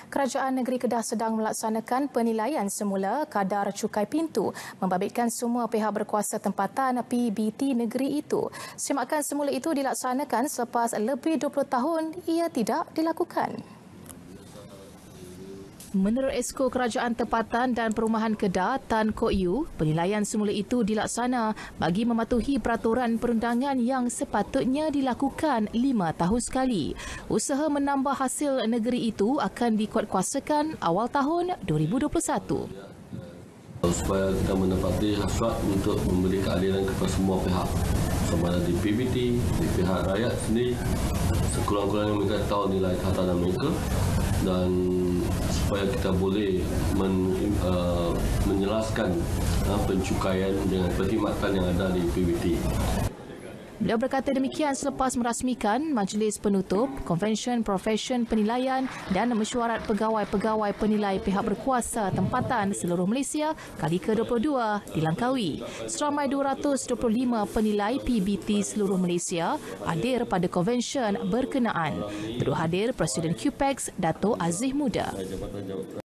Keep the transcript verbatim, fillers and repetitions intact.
Kerajaan Negeri Kedah sedang melaksanakan penilaian semula kadar cukai pintu membabitkan semua pihak berkuasa tempatan P B T negeri itu. Semakan semula itu dilaksanakan selepas lebih dua puluh tahun ia tidak dilakukan. Menurut Esko Kerajaan Tempatan dan Perumahan Kedah, Tan Kok Yew, penilaian semula itu dilaksana bagi mematuhi peraturan perundangan yang sepatutnya dilakukan lima tahun sekali. Usaha menambah hasil negeri itu akan dikuatkuasakan awal tahun dua ribu dua puluh satu. Supaya kita menepati hasrat untuk memberi keadilan kepada semua pihak, sama ada di P B T, di pihak rakyat sendiri, sekurang-kurangnya mereka tahu nilai kehatanan mereka, dan supaya kita boleh men, uh, menjelaskan uh, pencukaian dengan perkhidmatan yang ada di P B T. Beliau berkata demikian selepas merasmikan Majlis Penutup Konvensyen Profesyen Penilaian dan Mesyuarat Pegawai-Pegawai Penilai Pihak Berkuasa Tempatan seluruh Malaysia kali ke dua puluh dua di Langkawi. Seramai dua ratus dua puluh lima penilai P B T seluruh Malaysia hadir pada konvensyen berkenaan. Turut hadir Presiden Q P E X Dato' Aziz Muda.